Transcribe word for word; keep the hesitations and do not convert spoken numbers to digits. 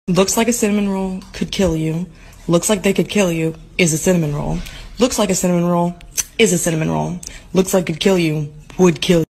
Looks like a cinnamon roll could kill you. Looks like they could kill you is a cinnamon roll. Looks like a cinnamon roll is a cinnamon roll. Looks like could kill you would kill you.